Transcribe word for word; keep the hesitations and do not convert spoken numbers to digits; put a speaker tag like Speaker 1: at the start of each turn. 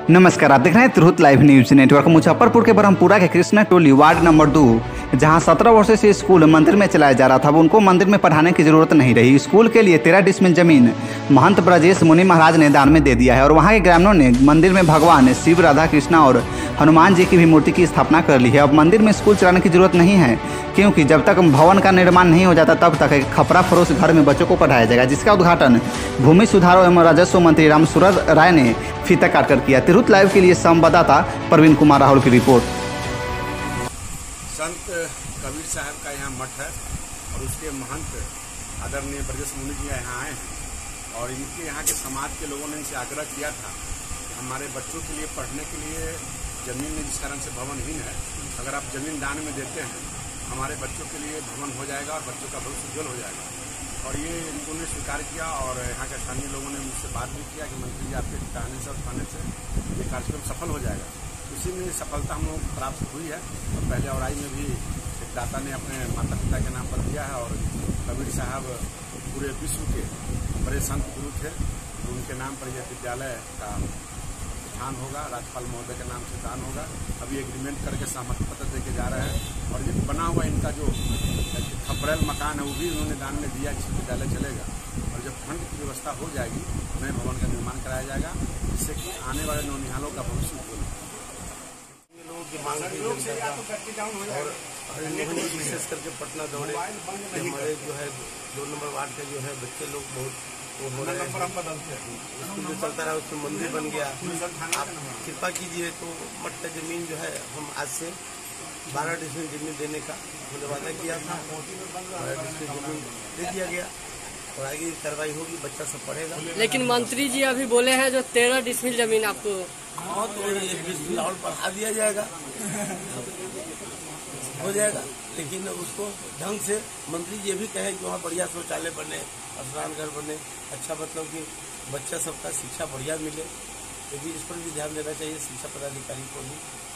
Speaker 1: नमस्कार, आप देख रहे हैं Tirhut live news network. Muzaffarpur के ब्रह्मपुरा के कृष्णा टोली वार्ड नंबर दो, जहां सत्रह वर्षों से स्कूल मंदिर में चलाया जा रहा था, उनको मंदिर में पढ़ाने की जरूरत नहीं रही। स्कूल के लिए तेरह डिसमिल जमीन महंत ब्रजेश मुनि महाराज ने दान में दे दिया है और वहां के ग्रामीणों ने मंदिर में भगवान शिव, राधा कृष्णा और हनुमान जी की भी मूर्ति की स्थापना कर ली है। अब मंदिर में स्कूल चलाने की जरूरत नहीं है, क्योंकि जब तक भवन का निर्माण नहीं हो जाता तब तक एक खपरा फरोश घर में बच्चों को पढ़ाया जाएगा, जिसका उद्घाटन भूमि सुधार एवं राजस्व मंत्री रामसूरत राय ने फीता काटकर किया। तिरहुत लाइव के लिए संवाददाता प्रवीण कुमार राहुल की रिपोर्ट।
Speaker 2: संत कबीर साहब का यहाँ मठ है और उसके महंत आदरणीय ब्रजेश मुनि जी यहाँ आए हैं और इनके यहाँ के समाज के लोगों ने इनसे आग्रह किया था कि हमारे बच्चों के लिए पढ़ने के लिए जमीन में जिस कारण से भवनहीन है, अगर आप जमीन दान में देते हैं हमारे बच्चों के लिए भवन हो जाएगा और बच्चों का भविष्य उज्जवल हो जाएगा। और ये इनको ने स्वीकार किया और यहाँ के स्थानीय लोगों ने मुझसे बात भी किया कि मंत्री जी आपके कहने से और कहने से ये कार्यक्रम सफल हो जाएगा। उसी में सफलता हम लोगों को प्राप्त हुई है और पहले औराई में भी एक दाता ने अपने माता पिता के नाम पर दिया है और कबीर साहब पूरे विश्व के बड़े संत गुरु थे, उनके नाम पर यह विद्यालय का दान होगा, राज्यपाल महोदय के नाम से दान होगा। अभी एग्रीमेंट करके सहमति पत्र देके जा रहे हैं और ये बना हुआ इनका जो खपरेल मकान है वो भी उन्होंने दान में दिया, जिससे विद्यालय चलेगा। और जब फंड की व्यवस्था हो जाएगी नए भवन का निर्माण कराया जाएगा, जिससे कि आने वाले नौनिहालों का भविष्य उज्जवल हो।
Speaker 3: लोगों की मांग की और विशेष करके पटना दौड़े हमारे जो है दो नंबर वार्ड के जो है बच्चे लोग बहुत वो हो रहे हैं। स्कूल जो चलता रहा उसमें मंदिर बन गया। आप कृपा कीजिए तो मठ का जमीन जो है हम आज से बारह डिसमिल जमीन देने का हमने वादा किया था, बारह डिसमिल जमीन दे दिया गया और आगे कार्रवाई होगी, बच्चा सब पढ़ेगा।
Speaker 4: लेकिन मंत्री जी अभी बोले हैं जो तेरह डिसमिल जमीन आपको
Speaker 3: हाँ तो एक डिसमिल और बढ़ा दिया जाएगा, हो जाएगा। लेकिन उसको ढंग से मंत्री जी भी कहें कि वहाँ बढ़िया शौचालय बने, स्नान घर बने, अच्छा मतलब कि बच्चा सबका शिक्षा बढ़िया मिले, ये भी इस पर भी ध्यान देना चाहिए शिक्षा पदाधिकारी को भी।